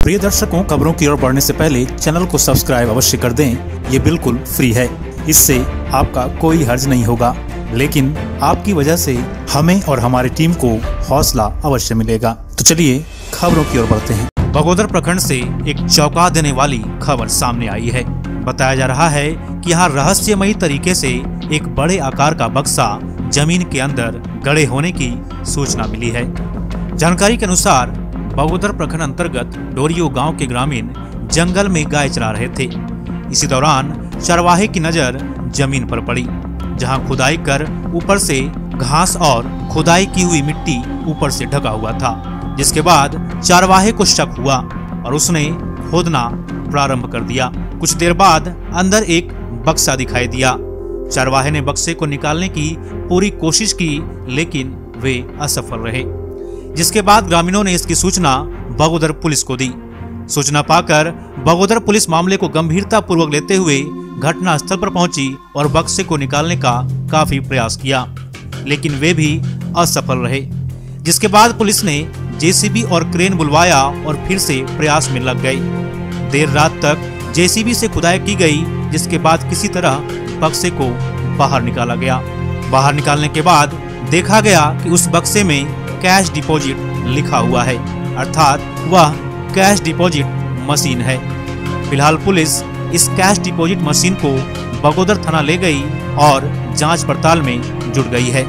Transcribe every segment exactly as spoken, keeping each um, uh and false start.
प्रिय दर्शकों, खबरों की ओर बढ़ने से पहले चैनल को सब्सक्राइब अवश्य कर दें। ये बिल्कुल फ्री है, इससे आपका कोई हर्ज नहीं होगा, लेकिन आपकी वजह से हमें और हमारी टीम को हौसला अवश्य मिलेगा। तो चलिए खबरों की ओर बढ़ते हैं। बगोदर प्रखंड से एक चौंका देने वाली खबर सामने आई है। बताया जा रहा है कि यहाँ रहस्यमयी तरीके से एक बड़े आकार का बक्सा जमीन के अंदर गड़े होने की सूचना मिली है। जानकारी के अनुसार बगोदर प्रखंड अंतर्गत डोरियो गांव के ग्रामीण जंगल में गाय चरा रहे थे। इसी दौरान चरवाहे की नजर जमीन पर पड़ी, जहां खुदाई कर ऊपर से घास और खुदाई की हुई मिट्टी ऊपर से ढका हुआ था। जिसके बाद चरवाहे को शक हुआ और उसने खोदना प्रारंभ कर दिया। कुछ देर बाद अंदर एक बक्सा दिखाई दिया। चरवाहे ने बक्से को निकालने की पूरी कोशिश की, लेकिन वे असफल रहे। जिसके बाद ग्रामीणों ने इसकी सूचना बगोदर पुलिस को दी। सूचना पाकर बगोदर पुलिस मामले को गंभीरता पूर्वक लेते हुए घटना स्थल पर पहुंची और बक्से को निकालने का काफी प्रयास किया, लेकिन वे भी असफल रहे। जिसके बाद पुलिस ने जेसीबी और क्रेन बुलवाया और फिर से प्रयास में लग गई। देर रात तक जेसीबी से खुदाई की गई, जिसके बाद किसी तरह बक्से को बाहर निकाला गया। बाहर निकालने के बाद देखा गया कि उस बक्से में कैश डिपॉजिट लिखा हुआ है, अर्थात वह कैश डिपॉजिट मशीन है। फिलहाल पुलिस इस कैश डिपॉजिट मशीन को बगोदर थाना ले गई और जांच पड़ताल में जुट गई है।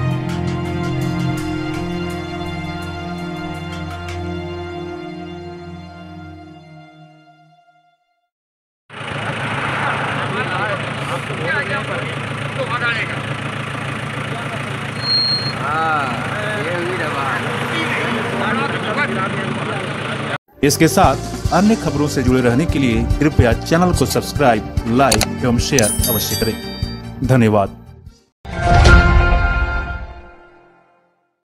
इसके साथ अन्य खबरों से जुड़े रहने के लिए कृपया चैनल को सब्सक्राइब, लाइक एवं शेयर अवश्य करें। धन्यवाद।